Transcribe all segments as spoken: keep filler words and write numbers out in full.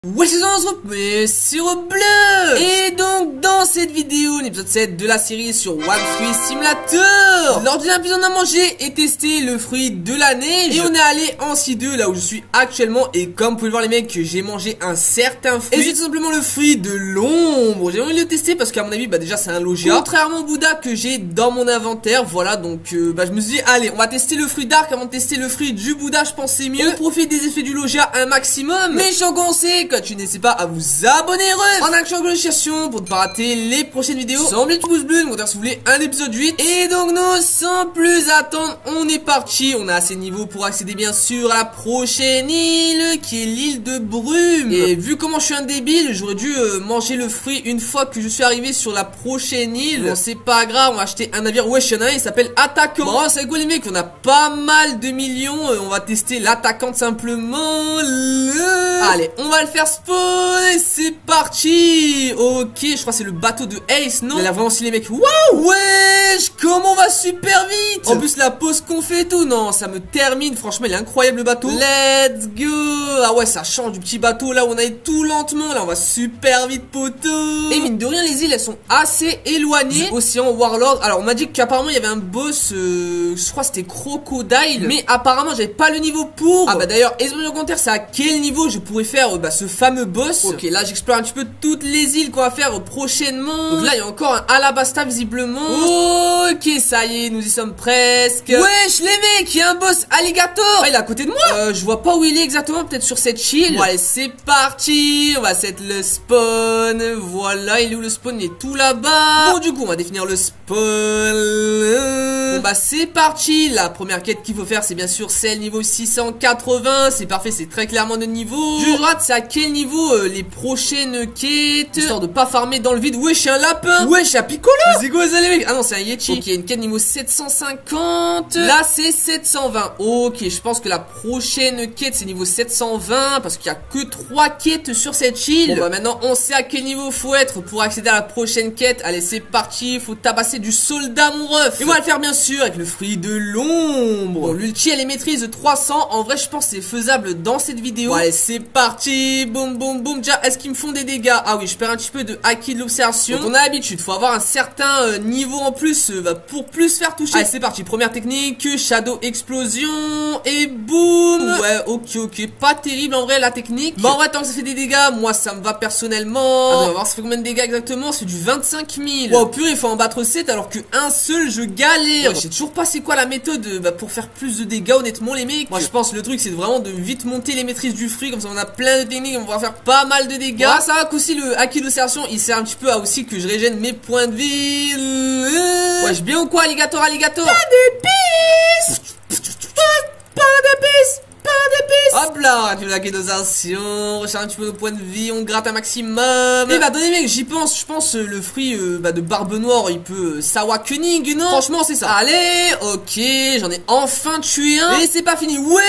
Ouais, c'est un mais sur bleu. Et donc dans cette vidéo, l'épisode sept de la série sur One Fruit Simulator, lors d'un épisode on a mangé et testé le fruit de la neige. Et on est allé en C deux, là où je suis actuellement. Et comme vous pouvez le voir les mecs, j'ai mangé un certain fruit. Et c'est tout simplement le fruit de l'ombre. J'ai envie de le tester parce qu'à mon avis, bah déjà c'est un Logia, contrairement au Bouddha que j'ai dans mon inventaire. Voilà, donc euh, bah je me suis dit, allez, on va tester le fruit d'arc avant de tester le fruit du Bouddha. Je pense c'est mieux. On profite des effets du Logia un maximum. Mais je suis commencé. Quand tu n'hésitez pas à vous abonner en action de notification pour ne pas rater les prochaines vidéos. Sans oublier le pouce bleu, nous si vous voulez un épisode huit. Et donc nous, sans plus attendre, on est parti. On a assez de niveaux pour accéder bien sûr à la prochaine île, qui est l'île de Brume. Et vu comment je suis un débile, j'aurais dû euh, manger le fruit une fois que je suis arrivé sur la prochaine île. Bon, c'est pas grave, on va acheter un navire. Ouais, il y en a un, il s'appelle Attaquant. Bon, c'est quoi les mecs, on a pas mal de millions. euh, On va tester l'attaquant simplement. Le... Allez, on va le faire spawn. Et c'est parti. Ok, je crois que c'est le bateau de Ace, non? Il a l'air vraiment si les mecs. Waouh, wesh, comment on va super vite. En plus la pause qu'on fait et tout, non, ça me termine. Franchement, il est incroyable le bateau. Let's go. Ah ouais, ça change du petit bateau là où on allait tout lentement. Là, on va super vite, poteau. Et mine de rien, les îles elles sont assez éloignées. Océan Warlord. Alors, on m'a dit qu'apparemment il y avait un boss. Euh, je crois que c'était Crocodile. Mais apparemment, j'avais pas le niveau pour. Ah bah d'ailleurs, expliquez en commentaire, c'est à quel niveau je pourrais faire euh, bah, ce fameux boss. Ok, là j'explore un petit peu toutes les îles qu'on va faire prochainement. Donc là il y a encore un Alabasta visiblement. Ok, ça y est, nous y sommes presque. Wesh les mecs, il y a un boss alligator. Ah, il est à côté de moi. euh, Je vois pas où il est exactement, peut-être sur cette île. Bon allez, c'est parti. On va set le spawn. Voilà, il est où le spawn? Il est tout là-bas. Bon du coup on va définir le spawn. Bon bah c'est parti. La première quête qu'il faut faire c'est bien sûr celle niveau six cent quatre-vingts. C'est parfait, c'est très clairement de niveau. Je rate, c'est à quel niveau euh, les prochaines quêtes, histoire de pas farmer dans le vide. Wesh, un lapin. Wesh, un Piccolo. C'est quoi ça les mecs? Ah non, c'est un Yeti. Ok, une quête niveau sept cent cinquante. Là c'est sept cent vingt. Ok, je pense que la prochaine quête c'est niveau sept cent vingt parce qu'il y a que trois quêtes sur cette île. Bon bah maintenant on sait à quel niveau faut être pour accéder à la prochaine quête. Allez, c'est parti, faut tabasser du soldat mon ref. Et on va le faire bien sûr avec le fruit de l'ombre. Bon, l'ulti elle est maîtrise de trois cents. En vrai je pense que c'est faisable dans cette vidéo. Bon, allez, c'est parti. Boum boum boum. Déjà, est-ce qu'ils me font des dégâts? Ah oui, je perds un petit peu de acquis de l'observation. On a l'habitude, faut avoir un certain euh, niveau en plus euh, pour plus faire toucher. Allez, c'est parti. Première technique, Shadow Explosion. Et boum. Ouais, ok, ok. Pas terrible en vrai la technique. Bon, en vrai, tant que ça fait des dégâts, moi ça me va personnellement. Attends, on va voir ça fait combien de dégâts exactement. C'est du vingt-cinq mille. Wow, purée, il faut en battre sept alors que un seul, je galère. Ouais, je sais toujours pas c'est quoi la méthode euh, bah, pour faire plus de dégâts, honnêtement, les mecs. Moi, je pense le truc, c'est vraiment de vite monter les maîtrises du fruit. Comme ça, on a plein de techniques. On va faire pas mal de dégâts. Ah, ça va qu'aussi le acquis d'observation il sert un petit peu à aussi que je régène mes points de vie. Wesh, bien ou quoi, alligator, alligator? Pas d'épices. Pas d'épices. Pas d'épices. Hop là, tu l'acquis d'observation, on recharge un petit peu nos points de vie, on gratte un maximum. Et bah attendez mec, j'y pense, je pense euh, le fruit euh, bah, de Barbe Noire, il peut euh, Sawakening, non? Franchement c'est ça. Allez, ok, j'en ai enfin tué un. Et c'est pas fini. Ouais,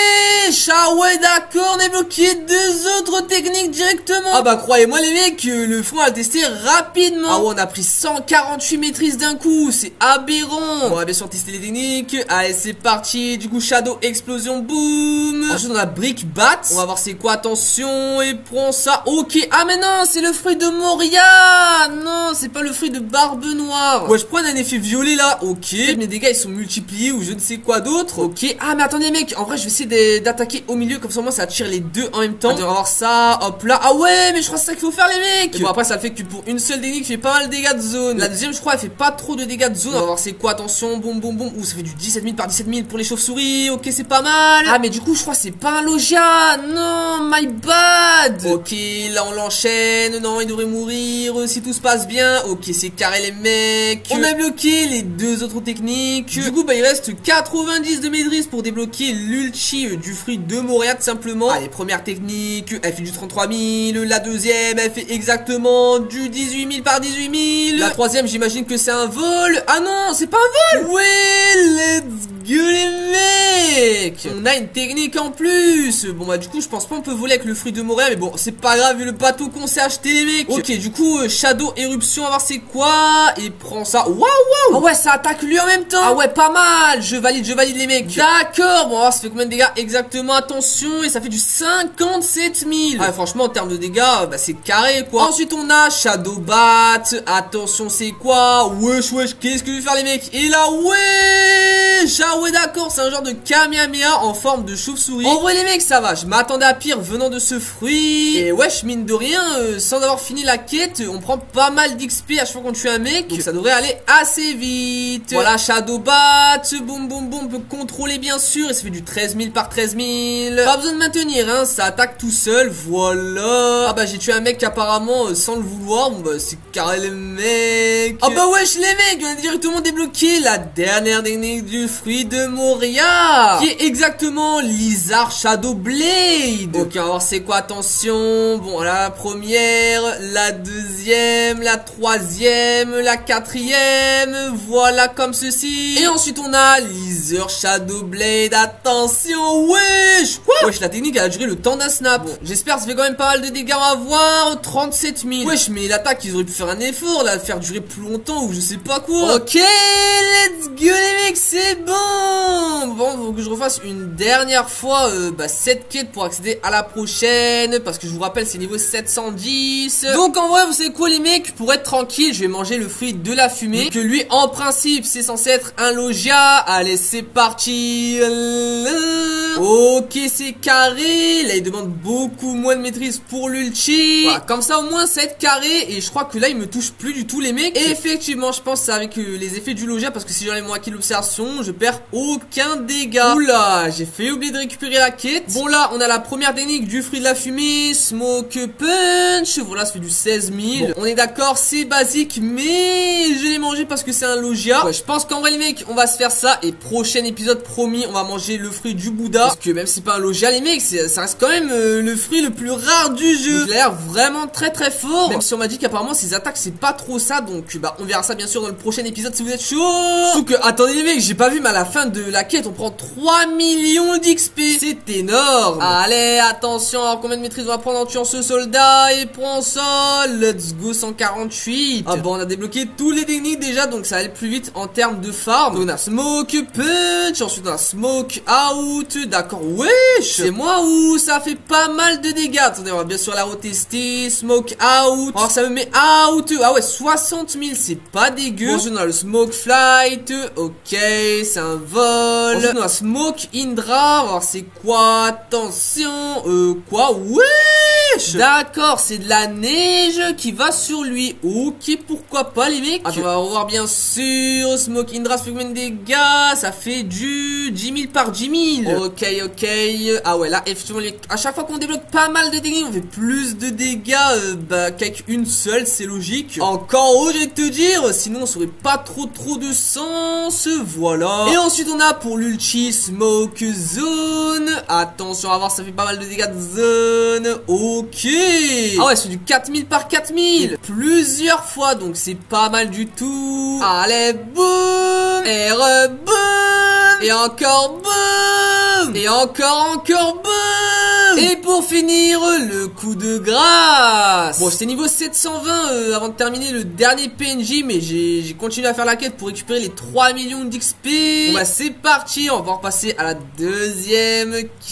ah ouais d'accord, on a bloqué deux autres techniques directement. Ah bah croyez-moi les mecs, euh, le fruit on va le tester rapidement. Ah ouais, on a pris cent quarante-huit maîtrises d'un coup, c'est aberrant. Bon, on va bien sûr tester les techniques. Allez c'est parti, du coup Shadow Explosion, boum. Ensuite on a Brick Bat. On va voir c'est quoi, attention. Et prends ça, ok. Ah mais non, c'est le fruit de Moria. Non, c'est pas le fruit de Barbe Noire. Ouais, je prends un effet violet là, ok. Mes dégâts ils sont multipliés ou je ne sais quoi d'autre. Ok, ah mais attendez mec, en vrai je vais essayer d'attaquer au milieu. Comme ça moi ça attire les deux en même temps. Attends, on va voir ça, hop là. Ah ouais, mais je crois que c'est ça qu'il faut faire les mecs. Et bon après ça fait que pour une seule technique tu fais pas mal de dégâts de zone. La deuxième je crois elle fait pas trop de dégâts de zone. On va voir c'est quoi, attention, boum boum boum. Ouh, ça fait du dix-sept mille par dix-sept mille pour les chauves-souris. Ok, c'est pas mal. Ah mais du coup je crois que c'est pas un Logia. Non, my bad. Ok, là on l'enchaîne. Non, il devrait mourir si tout se passe bien. Ok, c'est carré les mecs. On a bloqué les deux autres techniques. Du coup bah il reste quatre-vingt-dix de maîtrise pour débloquer l'ulti du fruit de Moria tout simplement. Allez, première technique, elle fait du trente-trois mille. La deuxième elle fait exactement du dix-huit mille par dix-huit mille. La troisième j'imagine que c'est un vol. Ah non, c'est pas un vol. Ouais, let's go. go les mecs. On a une technique en plus. Bon bah du coup je pense pas on peut voler avec le fruit de Moria, mais bon c'est pas grave vu le bateau qu'on s'est acheté les mecs. Ok, du coup euh, Shadow Éruption, on va voir c'est quoi. Et prend ça. Waouh waouh. Ah ouais, ça attaque lui en même temps. Ah ouais, pas mal. Je valide, je valide les mecs. D'accord. Bon, on va voir ça fait combien de dégâts exactement. Attention, et ça fait du cinquante-sept mille. Ah franchement en termes de dégâts, bah c'est carré quoi. Ensuite on a Shadow Bat. Attention, c'est quoi? Wesh wesh, qu'est-ce que je vais faire les mecs? Et là wesh. Ah ouais d'accord, c'est un genre de Kamehameha en forme de chauve-souris. En vrai les mecs ça va, je m'attendais à pire venant de ce fruit. Et wesh, mine de rien, euh, sans avoir fini la quête, on prend pas mal d'X P à chaque fois qu'on tue un mec. Donc ça devrait aller assez vite. Voilà, Shadow Bat, boum boum boum, on peut contrôler bien sûr. Et ça fait du treize mille par treize mille. Pas besoin de maintenir hein, ça attaque tout seul. Voilà. Ah bah j'ai tué un mec apparemment euh, sans le vouloir. Bon bah c'est carré les mecs. Ah bah wesh les mecs, on a directement débloqué la dernière technique du fruit de Moria, qui est exactement Lizard Shadow Blade. Ok, on va voir c'est quoi, attention. Bon, la première, la deuxième, la troisième, la quatrième. Voilà comme ceci. Et ensuite on a Lizard Shadow Blade. Attention, wesh. Quoi? Wesh, la technique elle a duré le temps d'un snap. Bon, j'espère que ça fait quand même pas mal de dégâts. On va voir trente-sept mille. Wesh, mais l'attaque ils auraient pu faire un effort là, faire durer plus longtemps ou je sais pas quoi. Ok, let's go les mecs, c'est bon. Bon, faut que je refasse une dernière fois euh, bah, cette quête pour accéder à la prochaine, parce que je vous rappelle c'est niveau sept cent dix. Donc en vrai vous savez quoi les mecs, pour être tranquille je vais manger le fruit de la fumée, donc, que lui en principe c'est censé être un Logia. Allez c'est parti. Ok c'est carré. Là il demande beaucoup moins de maîtrise pour l'ulti. Voilà, comme ça au moins ça va être carré. Et je crois que là il me touche plus du tout les mecs. Et effectivement je pense que c'est avec euh, les effets du Logia, parce que si j'enlève mon Haki l'observation je perds aucun dégât. Oula, j'ai fait oublier de récupérer la quête. Bon là on a la première technique du fruit de la fumée, Smoke Punch. Voilà, ça fait du seize mille. Bon, on est d'accord, c'est basique, mais je l'ai mangé parce que c'est un Logia. Ouais, je pense qu'en vrai les mecs on va se faire ça. Et prochain épisode promis on va manger le fruit du Bouddha, parce que même si c'est pas un Logia les mecs, ça reste quand même euh, le fruit le plus rare du jeu. Donc, il a l'air vraiment très très fort, même si on m'a dit qu'apparemment ses attaques c'est pas trop ça. Donc bah on verra ça bien sûr dans le prochain épisode si vous êtes chaud. Donc euh, attendez les mecs, j'ai pas vu mais à la fin de la quête on prend trois millions d'X P. C'est énorme. Allez attention, alors combien de maîtrise on va prendre en tuant ce soldat? Et prend ça. Let's go, cent quarante-huit. Ah bon, on a débloqué tous les techniques déjà, donc ça va aller plus vite en termes de farm. Donc on a Smoke Punch, ensuite on a Smoke Out. D'accord, wesh, c'est moi ou ça fait pas mal de dégâts. Attendez, on va bien sûr la retester. Smoke Out. Alors ça me met out. Ah ouais, soixante mille, c'est pas dégueu. Ensuite on a le Smoke Flight. Ok, c'est un vol. Ensuite on a Smoke Indra. Alors c'est quoi? Attention. Euh quoi? Wesh. D'accord, c'est de la neige qui va sur lui. Ok, pourquoi pas les mecs. Attends, on va revoir bien sûr. Smoke Indra, ça fait combien de dégâts? Ça fait du dix mille par dix mille. Ok, ok. Ah ouais, là effectivement les... à chaque fois qu'on débloque pas mal de techniques on fait plus de dégâts euh, bah, qu'avec une seule, c'est logique. Encore haut je vais te dire, sinon ça aurait pas trop trop de sens. Voilà. Et ensuite on a pour l'ulti Smoke Zone. Attention, on va voir, ça fait pas mal de dégâts de zone. Ok. Ah ouais, c'est du quatre mille par quatre mille. Plusieurs fois, donc c'est pas mal du tout. Allez, boum. Et reboum. Et encore boum. Et encore, encore boum. Et pour finir, le coup de grâce. Bon, j'étais niveau sept cent vingt euh, avant de terminer le dernier P N J, mais j'ai continué à faire la quête pour récupérer les trois millions d'X P. Bon bah c'est parti, on va repasser à la deuxième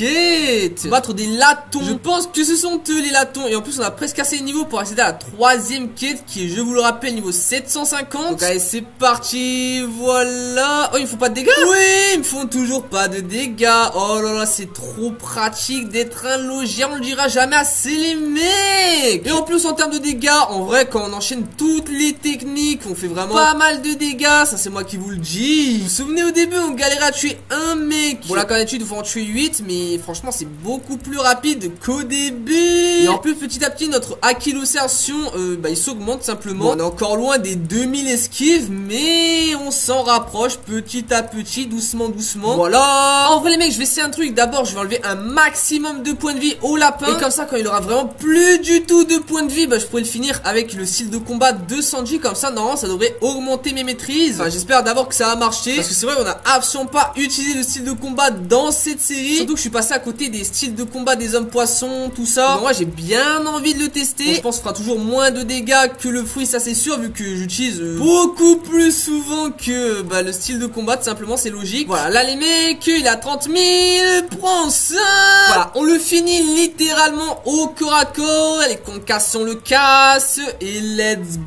quête. Battre des latons. Je pense que ce sont eux les latons. Et en plus on a presque assez de niveau pour accéder à la troisième quête, qui est, je vous le rappelle, niveau sept cent cinquante. Donc allez c'est parti, voilà. Oh, il me faut pas de dégâts. Oui, ils me font toujours pas de dégâts. Oh là là, c'est trop pratique d'être un Logia, on le dira jamais assez les mecs. Et en plus en termes de dégâts, en vrai quand on enchaîne toutes les techniques, on fait vraiment pas mal de dégâts. Ça c'est moi qui vous le dis. Vous vous souvenez au début on galérait à tuer un mec. Bon là quand on est tué il faut en tuer huit, mais franchement c'est beaucoup plus rapide qu'au début. Et en En plus petit à petit notre ankylosation euh, bah il s'augmente simplement. Bon, on est encore loin des deux mille esquives, mais on s'en rapproche petit à petit, doucement doucement. Voilà. En vrai les mecs, je vais essayer un truc. D'abord je vais enlever un maximum de points de vie au lapin, et comme ça quand il aura vraiment plus du tout de points de vie, bah je pourrai le finir avec le style de combat de Sanji. Comme ça normalement ça devrait augmenter mes maîtrises. Enfin, j'espère d'abord que ça va marcher, parce que c'est vrai on a absolument pas utilisé le style de combat dans cette série. Surtout que je suis passé à côté des styles de combat des hommes poissons, tout ça. Donc moi j'ai bien envie de le tester. Bon, je pense qu'il fera toujours moins de dégâts que le fruit, ça c'est sûr, vu que j'utilise euh, beaucoup plus souvent que bah, le style de combat, tout simplement, c'est logique. Voilà, là les mecs, il a trente mille, prends ça. Voilà, on le finit littéralement au corps à corps. Les concassions le casse et let's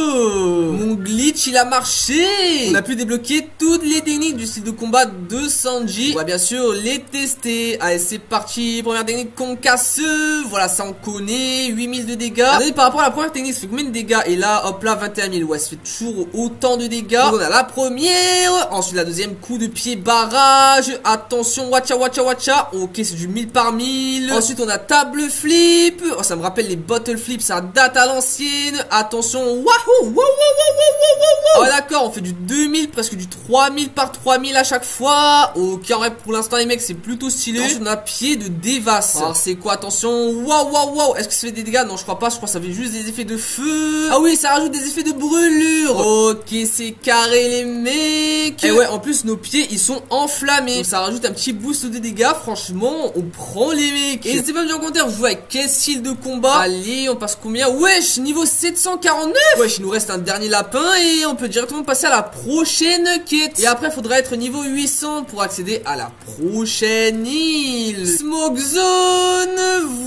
go. Mon glitch il a marché. On a pu débloquer toutes les techniques du style de combat de Sanji. On va bien sûr les tester. Allez c'est parti, première technique concasseuse. Voilà, ça on connaît, huit mille de dégâts. Regardez, par rapport à la première technique, ça fait combien de dégâts? Et là, hop là, vingt et un mille. Ouais, ça fait toujours autant de dégâts. Donc on a la première, ensuite la deuxième, coup de pied barrage. Attention, watcha watcha watcha. Ok, c'est du mille par mille. Ensuite on a table flip. Oh, ça me rappelle les bottle flip, ça date à l'ancienne. Attention, wahoo, wow, wow, wow, wow, wow, wow. Oh d'accord, on fait du deux mille, presque du trois mille par trois mille à chaque fois. Ok, en vrai pour l'instant les mecs c'est plutôt stylé. Ensuite on a pied de dévasse. Alors c'est quoi? Attention, waouh waouh waouh. Est-ce que ça fait des dégâts? Non je crois pas, je crois que ça fait juste des effets de feu. Ah oui, ça rajoute des effets de brûlure. Ok, c'est carré les mecs. Et ouais, en plus nos pieds ils sont enflammés, donc ça rajoute un petit boost de dégâts. Franchement on prend les mecs. Et n'hésitez pas à me dire en commentaire, vous jouez avec quel style de combat. Allez, on passe combien? Wesh, niveau sept cent quarante-neuf. Wesh, il nous reste un dernier lapin et on peut directement passer à la prochaine quête. Et après il faudra être niveau huit cents pour accéder à la prochaine île. Smoke Zone,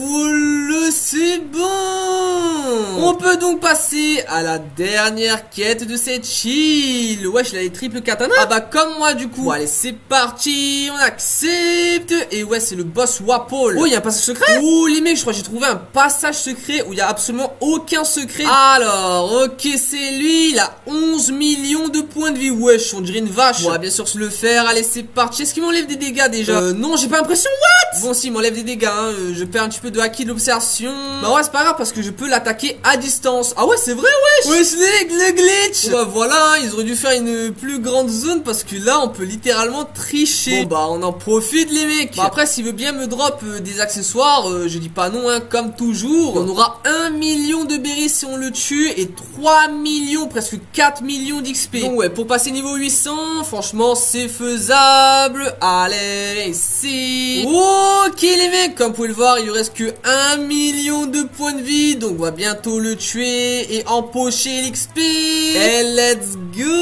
voilà, c'est bon. On peut donc passer à la dernière quête de cette île. Wesh, il a les triple katana. Ah bah comme moi du coup. Bon allez, c'est parti, on accepte. Et ouais, c'est le boss Wapol. Oh, il y a un passage secret. Oh les mecs, je crois que j'ai trouvé un passage secret où il y a absolument aucun secret. Alors, ok, c'est lui, il a onze millions de points de vie. Wesh, on dirait une vache. On va bien sûr se le faire. Allez, c'est parti. Est-ce qu'il m'enlève des dégâts déjà? Euh, non, j'ai pas l'impression. What? Bon, si, il m'enlève des dégâts, hein. euh, Je perds un petit peu de haki de l'observation. Bah ouais, c'est pas grave parce que je peux l'attaquer à distance. Ah ouais, c'est vrai, wesh. Wesh, le, le glitch. Bah voilà, ils auraient dû faire une plus grande zone parce que là, on peut littéralement tricher. Bon bah, on en profite les mecs. Bah après, s'il veut bien me drop euh, des accessoires, euh, je dis pas non, hein, comme toujours. On aura un million de berries si on le tue et trois millions, presque quatre millions d'X P. Donc ouais, pour passer niveau huit cents, franchement, c'est faisable. Allez, c'est... Ok les mecs, comme vous pouvez le voir, il lui reste que un million de points de vie. Donc on va bientôt le tuer et empocher l'X P. Et let's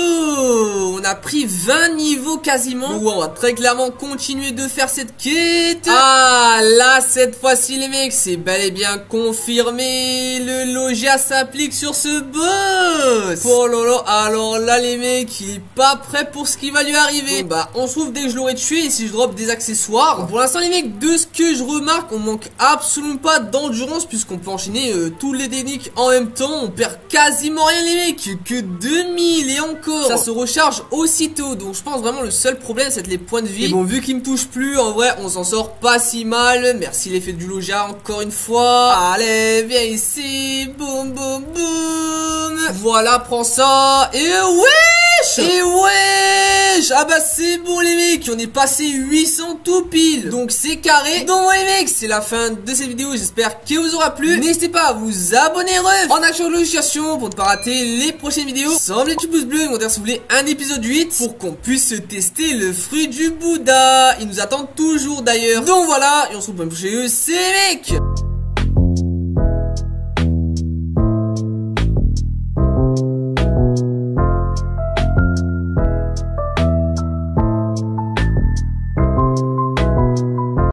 go. On a pris vingt niveaux quasiment. Donc ouais, on va très clairement continuer de faire cette quête. Ah là, cette fois-ci les mecs, c'est bel et bien confirmé. Le Logia s'applique sur ce boss. Oh là là, alors là les mecs, il est pas prêt pour ce qui va lui arriver. Bon, bah on se trouve dès que je l'aurai tué et si je drop des accessoires. Bon, pour l'instant les mecs, de ce que je remarque, on manque absolument pas d'endurance puisqu'on peut enchaîner euh, tous les techniques en même temps. On perd quasiment rien les mecs, que deux mille et encore. Ça se recharge aussitôt. Donc je pense vraiment le seul problème c'est les points de vie. Et bon, vu qu'il me touche plus, en vrai on s'en sort pas si mal. Merci l'effet du Logia encore une fois. Allez, viens ici. Boum boum boum. Voilà, prends ça. Et wesh. Et wesh. Ah bah c'est bon les mecs, on est passé huit cents tout pile. Donc c'est carré. Donc ouais les mecs, c'est la fin de cette vidéo. J'espère qu'elle vous aura plu. N'hésitez pas à vous abonner ref, en activant la notification pour ne pas rater les prochaines vidéos. Sans oublier le petit pouce bleu, et si vous voulez un épisode huit pour qu'on puisse tester le fruit du Bouddha. Ils nous attendent toujours d'ailleurs. Donc voilà, et on se retrouve pour une prochaine vidéo. C'est les mecs.